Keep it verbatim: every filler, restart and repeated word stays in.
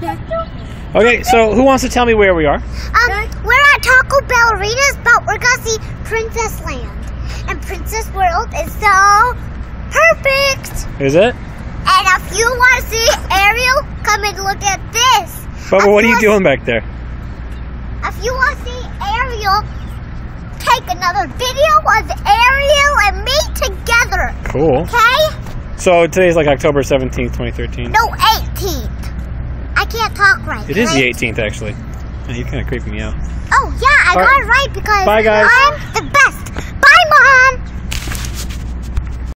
Okay, so who wants to tell me where we are? Um, we're at Taco Bell Arenas, but we're gonna see Princess Land. And Princess World is so perfect. Is it? And if you want to see Ariel, come and look at this. Bubba, If what are you want- doing back there? If you want to see Ariel, take another video of Ariel and me together. Cool. Okay? So today's like October seventeenth, twenty thirteen. No, eighteenth. I can't talk right. It is right? the eighteenth, actually. Yeah, you're kind of creeping me out. Oh, yeah, I All got right. it right because Bye, guys. I'm the best.